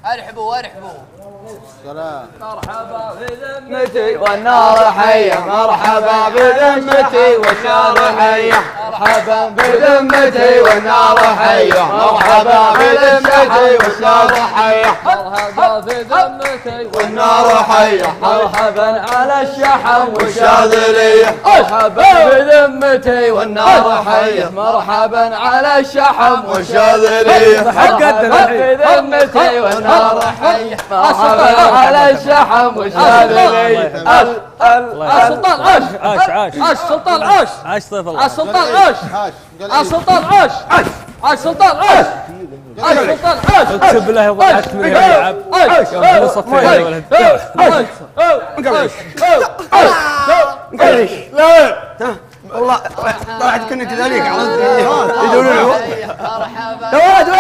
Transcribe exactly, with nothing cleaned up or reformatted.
ارحبوا ارحبوا. سلام. مرحبا بذمتي والنار حية، مرحبا بذمتي والنار حية، مرحبا بذمتي والنار حية، مرحبا بذمتي والنار حية، مرحبا بذمتي والنار حية، مرحبا على الشحم والشاذلية، مرحبا بذمتي والنار حية، مرحبا على الشحم والشاذلية، مرحبا بذمتي والنار حية، مرحبا على الشحم والشاذلية. السلطان عاش عاش عاش عاش سلطان عاش عاش طيف الله. عاش سلطان عاش عاش سلطان عاش عاش سلطان عاش عاش سلطان عاش. اقسم بالله ضحكت من يلعب يوم نصف فيها ولا انقلش. لا والله طلعت كنا كذلك. يقولون له مرحبا.